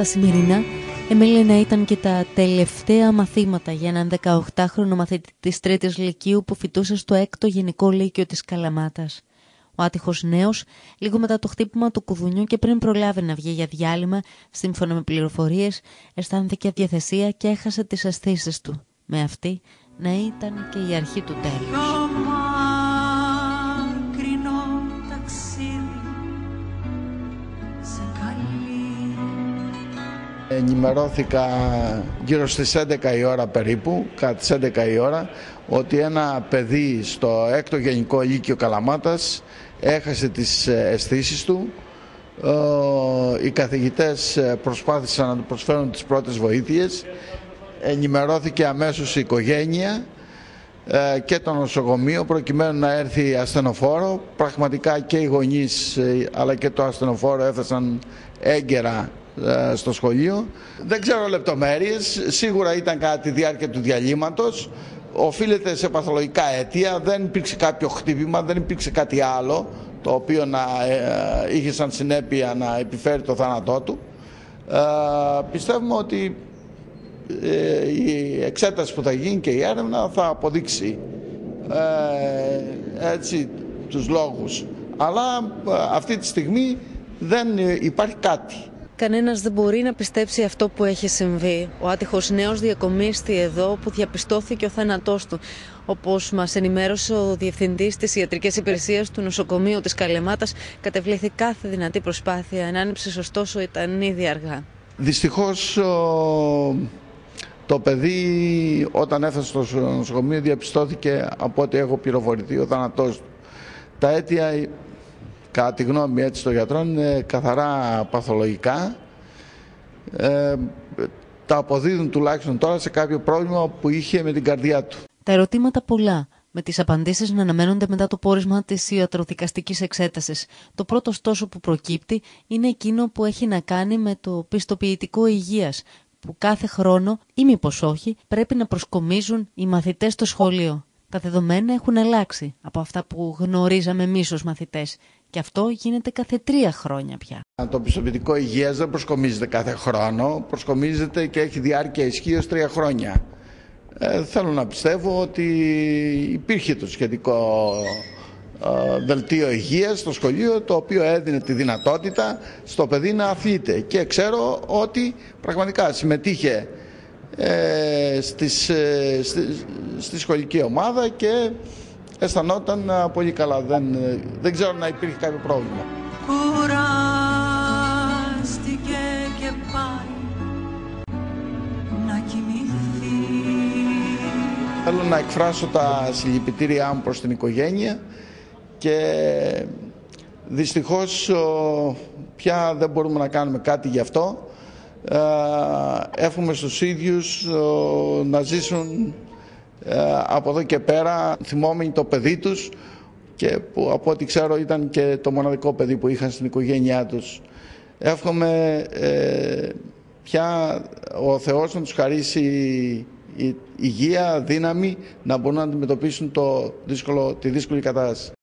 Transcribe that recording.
Τα σημερινά έμελε να ήταν και τα τελευταία μαθήματα για έναν 18χρονο μαθητή της 3ης Λυκείου που φοιτούσε στο 6ο Γενικό Λύκειο της Καλαμάτας. Ο άτυχος νέος, λίγο μετά το χτύπημα του κουδουνιού και πριν προλάβει να βγει για διάλειμμα, σύμφωνα με πληροφορίες, αισθάνθηκε αδιαθεσία και έχασε τις αισθήσεις του. Με αυτή να ήταν και η αρχή του τέλους. Ενημερώθηκα γύρω στις 11 η ώρα περίπου, κατά τις 11 η ώρα, ότι ένα παιδί στο 6ο Γενικό Λύκειο Καλαμάτας έχασε τις αισθήσεις του. Οι καθηγητές προσπάθησαν να του προσφέρουν τις πρώτες βοήθειες. Ενημερώθηκε αμέσως η οικογένεια και το νοσοκομείο προκειμένου να έρθει ασθενοφόρο. Πραγματικά και οι γονείς αλλά και το ασθενοφόρο έφτασαν έγκαιρα στο σχολείο. Δεν ξέρω λεπτομέρειες, σίγουρα ήταν κατά τη διάρκεια του διαλύματος. Οφείλεται σε παθολογικά αίτια, δεν υπήρξε κάποιο χτύπημα, δεν υπήρξε κάτι άλλο το οποίο να είχε σαν συνέπεια να επιφέρει το θάνατό του. Πιστεύουμε ότι η εξέταση που θα γίνει και η έρευνα θα αποδείξει έτσι τους λόγους. Αλλά αυτή τη στιγμή δεν υπάρχει κάτι. Κανένας δεν μπορεί να πιστέψει αυτό που έχει συμβεί. Ο άτυχος νέος διακομίστη εδώ που διαπιστώθηκε ο θάνατός του. Όπως μας ενημέρωσε ο Διευθυντής της Ιατρικής Υπηρεσίας του Νοσοκομείου της Καλαμάτας, κατεβλήθη κάθε δυνατή προσπάθεια ενάνυψης, ωστόσο ήταν ήδη αργά. Δυστυχώς το παιδί όταν έφτασε στο νοσοκομείο διαπιστώθηκε, από ό,τι έχω πληροφορηθεί, ο θάνατός του. Τα αίτια, κατά τη γνώμη έτσι των γιατρών, είναι καθαρά παθολογικά. Τα αποδίδουν τουλάχιστον τώρα σε κάποιο πρόβλημα που είχε με την καρδιά του. Τα ερωτήματα πολλά, με τις απαντήσεις να αναμένονται μετά το πόρισμα της ιατροδικαστικής εξέτασης. Το πρώτο ωστόσο που προκύπτει είναι εκείνο που έχει να κάνει με το πιστοποιητικό υγείας, που κάθε χρόνο ή μήπως όχι πρέπει να προσκομίζουν οι μαθητές στο σχολείο. Τα δεδομένα έχουν αλλάξει από αυτά που γνωρίζαμε εμείς ως μαθητές και αυτό γίνεται κάθε 3 χρόνια πια. Το πιστοποιητικό υγείας δεν προσκομίζεται κάθε χρόνο, προσκομίζεται και έχει διάρκεια ισχύως 3 χρόνια. Θέλω να πιστεύω ότι υπήρχε το σχετικό δελτίο υγείας στο σχολείο, το οποίο έδινε τη δυνατότητα στο παιδί να αθλείται, και ξέρω ότι πραγματικά συμμετείχε στη σχολική ομάδα και αισθανόταν πολύ καλά. Δεν ξέρω να υπήρχε κάποιο πρόβλημα. Κουράστηκε και πάει να κοιμηθεί. Θέλω να εκφράσω τα συλληπιτήριά μου προς την οικογένεια και δυστυχώς πια δεν μπορούμε να κάνουμε κάτι γι' αυτό. Εύχομαι στους ίδιους να ζήσουν από εδώ και πέρα θυμόμενοι το παιδί τους, και που από ό,τι ξέρω ήταν και το μοναδικό παιδί που είχαν στην οικογένειά τους. Εύχομαι πια ο Θεός να τους χαρίσει υγεία, δύναμη, να μπορούν να αντιμετωπίσουν τη δύσκολη κατάσταση.